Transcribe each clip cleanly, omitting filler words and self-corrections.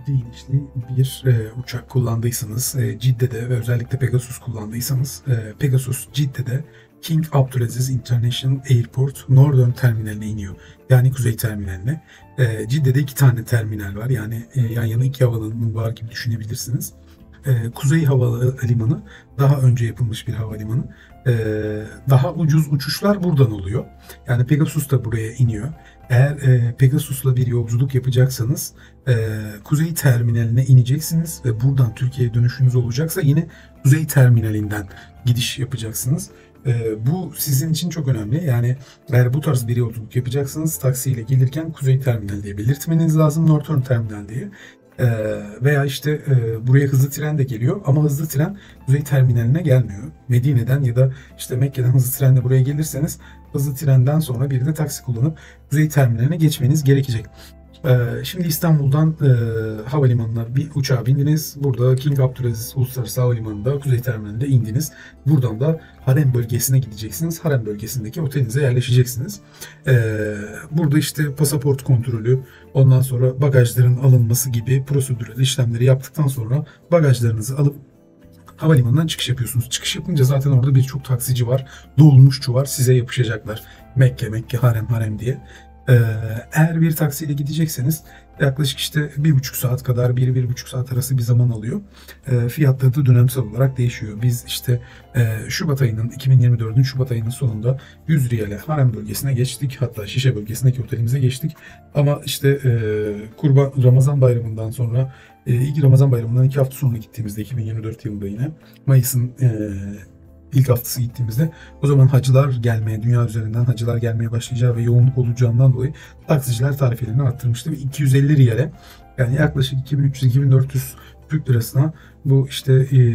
ciddi inişli bir uçak kullandıysanız, Cidde'de ve özellikle Pegasus kullandıysanız, Pegasus Cidde'de King Abdülaziz International Airport Northern Terminaline iniyor. Yani kuzey terminaline. Cidde'de 2 tane terminal var. Yani yan yana 2 havaalanı var gibi düşünebilirsiniz. Kuzey Havalimanı daha önce yapılmış bir havalimanı. Daha ucuz uçuşlar buradan oluyor. Yani Pegasus da buraya iniyor. Eğer Pegasus'la bir yolculuk yapacaksanız Kuzey Terminaline ineceksiniz ve buradan Türkiye'ye dönüşünüz olacaksa yine Kuzey Terminalinden gidiş yapacaksınız. Bu sizin için çok önemli. Yani eğer bu tarz bir yolculuk yapacaksanız taksiyle gelirken Kuzey Terminal diye belirtmeniz lazım, Northern Terminal diye. Veya işte buraya hızlı tren de geliyor ama hızlı tren Kuzey Terminaline gelmiyor. Medine'den ya da işte Mekke'den hızlı trenle buraya gelirseniz hızlı trenden sonra bir de taksi kullanıp Kuzey Terminaline geçmeniz gerekecek. Şimdi İstanbul'dan havalimanına bir uçağa bindiniz. Burada King Abdülaziz Uluslararası Havalimanı'nda Kuzey Terminali'nde indiniz. Buradan da Harem bölgesine gideceksiniz. Harem bölgesindeki otelinize yerleşeceksiniz. Burada işte pasaport kontrolü, ondan sonra bagajların alınması gibi prosedürel işlemleri yaptıktan sonra bagajlarınızı alıp havalimanından çıkış yapıyorsunuz. Çıkış yapınca zaten orada birçok taksici var, dolmuşçu var. Size yapışacaklar. Mekke, Mekke, harem, harem diye. Eğer bir taksiyle gidecekseniz yaklaşık işte 1,5 saat kadar 1-1,5 saat arası bir zaman alıyor. Fiyatları da dönemsel olarak değişiyor. Biz işte Şubat ayının 2024'ün Şubat ayının sonunda 100 riyale harem bölgesine geçtik. Hatta Şişe bölgesindeki otelimize geçtik. Ama işte Ramazan bayramından sonra ilk Ramazan bayramından 2 hafta sonra gittiğimizde 2024 yılında yine Mayıs'ın İlk haftası gittiğimizde o zaman hacılar gelmeye, dünya üzerinden hacılar gelmeye başlayacağı ve yoğunluk olacağından dolayı taksiciler tarifelerini arttırmıştı ve 250 riyale, yani yaklaşık 2300-2400 Türk lirasına bu işte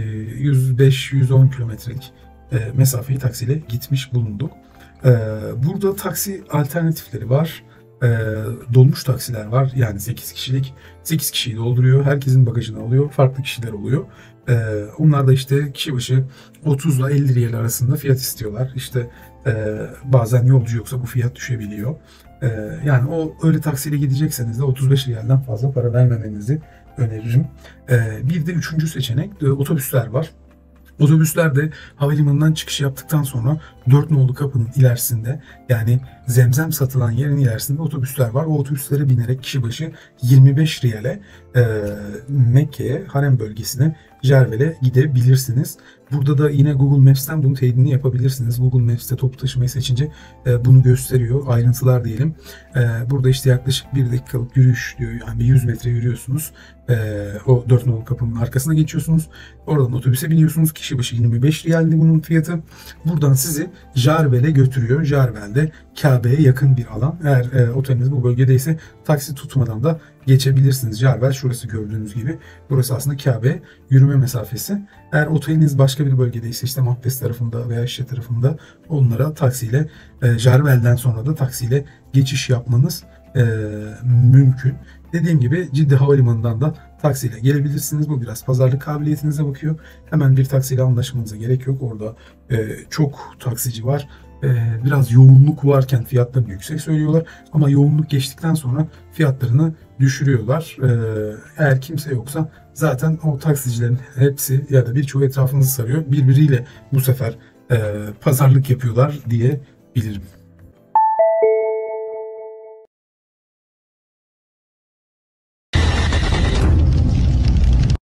105-110 kilometrelik mesafeyi taksiyle gitmiş bulunduk. Burada taksi alternatifleri var. Dolmuş taksiler var. Yani 8 kişilik. 8 kişiyi dolduruyor. Herkesin bagajını alıyor. Farklı kişiler oluyor. Onlar da işte kişi başı 30 ile 50 riyal arasında fiyat istiyorlar. İşte bazen yolcu yoksa bu fiyat düşebiliyor. Yani o öyle taksiyle gidecekseniz de 35 riyalden fazla para vermemenizi öneririm. Bir de üçüncü seçenek otobüsler var. Otobüsler de havalimanından çıkış yaptıktan sonra 4 nolu kapının ilerisinde, yani zemzem satılan yerin ilerisinde otobüsler var. O otobüslere binerek kişi başı 25 riyale Mekke'ye, harem bölgesine, Jervel'e gidebilirsiniz. Burada da yine Google Maps'ten bunun teyidini yapabilirsiniz. Google Maps'te toplu taşımayı seçince bunu gösteriyor. Ayrıntılar diyelim. Burada işte yaklaşık 1 dakikalık yürüyüş diyor. Yani 100 metre yürüyorsunuz. O 4 nolu kapının arkasına geçiyorsunuz. Oradan otobüse biniyorsunuz. Kişi başı 25 riyaldi bunun fiyatı. Buradan sizi Jervel'e götürüyor. Jervel'de Kabe'ye yakın bir alan. Eğer oteliniz bu bölgedeyse taksi tutmadan da geçebilirsiniz. Jervel şurası gördüğünüz gibi. Burası aslında Kabe yürüme mesafesi. Eğer oteliniz başka bir bölgedeyse, işte Makbes tarafında veya Şişe tarafında, onlara taksiyle Jervel'den sonra da taksiyle geçiş yapmanız mümkün. Dediğim gibi Cidde Havalimanı'ndan da taksiyle gelebilirsiniz. Bu biraz pazarlık kabiliyetinize bakıyor. Hemen bir taksiyle anlaşmanıza gerek yok. Orada çok taksici var. Biraz yoğunluk varken fiyatlarını yüksek söylüyorlar. Ama yoğunluk geçtikten sonra fiyatlarını düşürüyorlar. Eğer kimse yoksa zaten o taksicilerin hepsi ya da birçoğu etrafınızı sarıyor. Birbiriyle bu sefer pazarlık yapıyorlar diyebilirim.